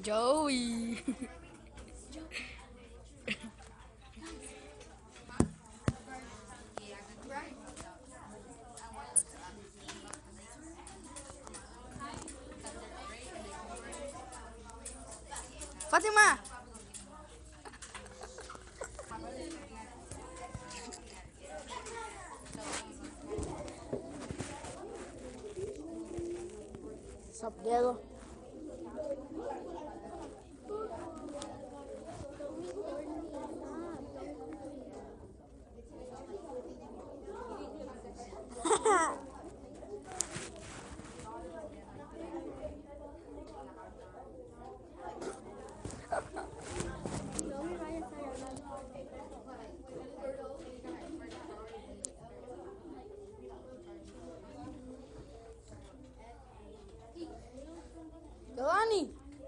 Joey. Fatima. What's up, Diego? Delani.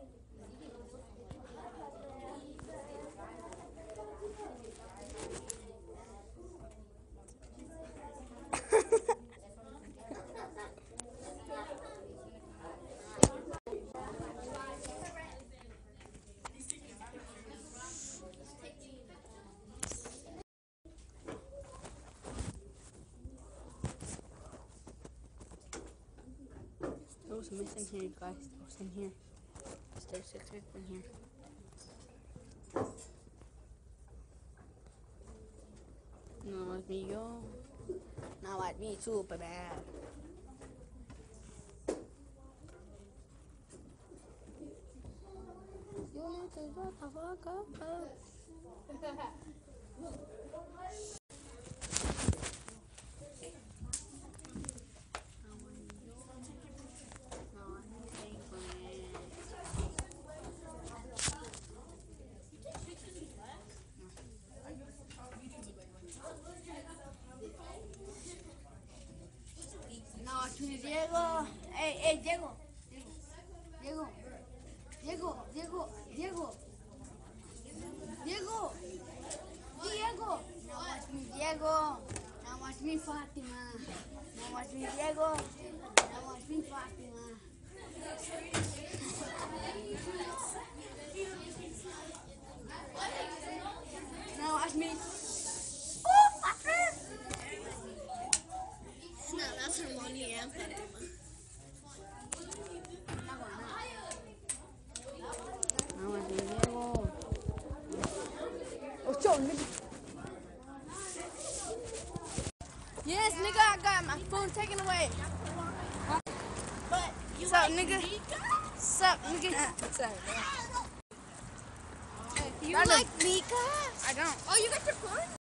There was missing here, guys. There was in here. There's a trick in here. No, it's me, yo. Now at me, super bad. You need to shut the fuck up. Diego, hey, Diego, Diego, Diego, Diego, Diego, Diego, Diego. Now watch me, Diego. Now watch me, Fatima. Now watch me, Diego. Now watch me, Fatima. Now watch me. Oh, Fatima. No, that's Harmony and Fatima. Yes, nigga, I got my phone taken away. But you Sup, like nigga? Mika? Sup, nigga? Sorry. You like Mika? I don't. Oh, you got your phone?